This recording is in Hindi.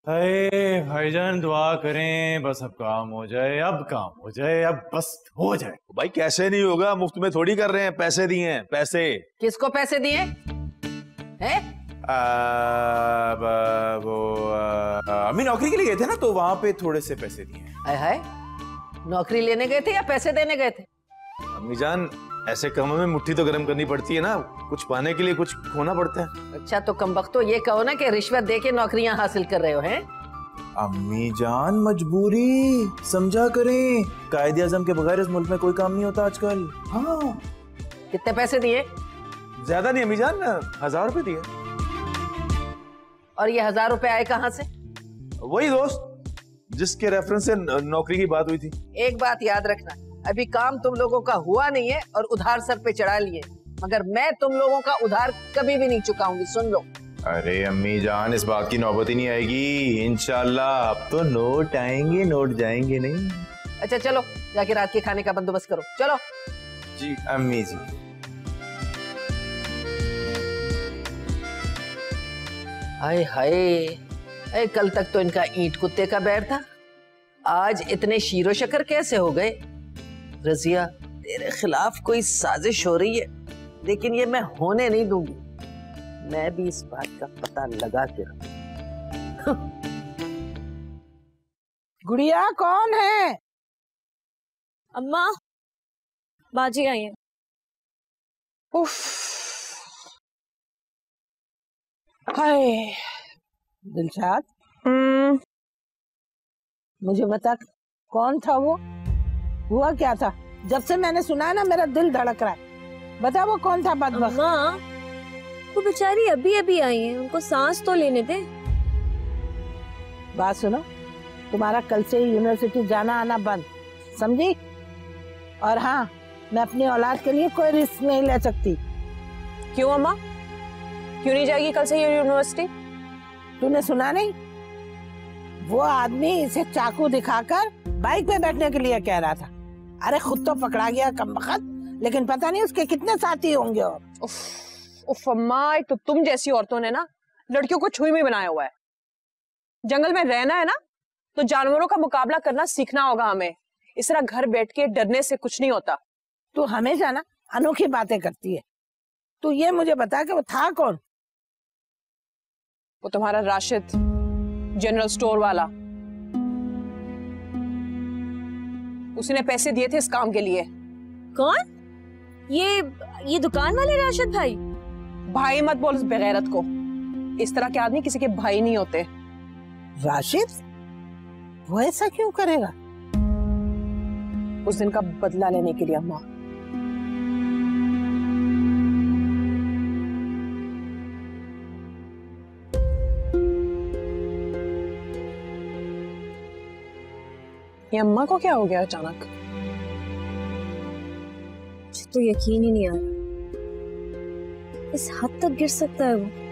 अरे भाईजान दुआ करें, बस अब काम हो जाए, अब काम हो जाए, अब बस हो जाए। भाई कैसे नहीं होगा, मुफ्त में थोड़ी कर रहे हैं, पैसे दिए हैं। पैसे किसको पैसे दिए हैं? वो अम्मी नौकरी के लिए गए थे ना, तो वहां पे थोड़े से पैसे दिए। हाय हाय, नौकरी लेने गए थे या पैसे देने गए थे? अम्मी जान, ऐसे कामों में मुट्ठी तो गर्म करनी पड़ती है ना, कुछ पाने के लिए कुछ खोना पड़ता है। अच्छा तो कमबख्तो ये कहो ना कि रिश्वत दे के नौकरियां हासिल कर रहे हो हैं? अम्मी जान मजबूरी समझा करें, कायदे आजम के बगैर इस मुल्क में कोई काम नहीं होता आजकल। हाँ। कितने पैसे दिए? ज्यादा नहीं अम्मी जान, 1000 रुपए दिए। और ये 1000 रुपए आए कहाँ से? वही दोस्त जिसके रेफरेंस से नौकरी की बात हुई थी। एक बात याद रखना, अभी काम तुम लोगों का हुआ नहीं है और उधार सर पे चढ़ा लिए, मगर मैं तुम लोगों का उधार कभी भी नहीं चुकाऊंगी, सुन लो। अरे अम्मी जान, इस बात की नौबत ही नहीं आएगी इंशाल्लाह। अब तो नोट आएंगे, नोट जाएंगे नहीं। अच्छा चलो जाके रात के खाने का बंदोबस्त करो, चलो। जी अम्मी जी। हाय हाय, कल तक तो इनका ईंट कुत्ते का बैर था, आज इतने शीरो शकर कैसे हो गए? रजिया, तेरे खिलाफ कोई साजिश हो रही है, लेकिन ये मैं होने नहीं दूंगी। मैं भी इस बात का पता लगा के रखूं। गुड़िया कौन है? अम्मा, बाजी आई है। उफ, हाय दिलशाद, मुझे बता कौन था वो? हुआ क्या था? जब से मैंने सुना है ना मेरा दिल धड़क रहा है। बता वो कौन था बदबख्त? अम्मा, वो बेचारी अभी अभी आई है, उनको सांस तो लेने दे। बात सुनो, तुम्हारा कल से यूनिवर्सिटी जाना आना बंद, समझी? और हाँ, मैं अपनी औलाद के लिए कोई रिस्क नहीं ले सकती। क्यों अम्मा, क्यों नहीं जाएगी कल से ये यूनिवर्सिटी? तूने सुना नहीं? वो आदमी इसे चाकू दिखाकर बाइक पे बैठने के लिए कह रहा था। अरे खुद तो पकड़ा गया कमबख्त, लेकिन पता नहीं उसके कितने साथी होंगे। और उफ अम्मा, तो तुम जैसी औरतों ने ना लड़कियों को छुई में बनाया हुआ है। जंगल में रहना है ना, तो जानवरों का मुकाबला करना सीखना होगा हमें। इस तरह घर बैठ के डरने से कुछ नहीं होता। तू हमेशा ना अनोखी बातें करती है। तू ये मुझे बता कि वो था कौन? वो तुम्हारा राशिद, जनरल स्टोर वाला। उसने पैसे दिए थे इस काम के लिए। कौन? ये दुकान वाले राशिद भाई? भाई मत बोल इस बेगैरत को, इस तरह के आदमी किसी के भाई नहीं होते। राशिद? वो ऐसा क्यों करेगा? उस दिन का बदला लेने के लिए अम्मा। ये अम्मा को क्या हो गया अचानक? मुझे तो यकीन ही नहीं आ रहा, इस हद तक गिर सकता है वो।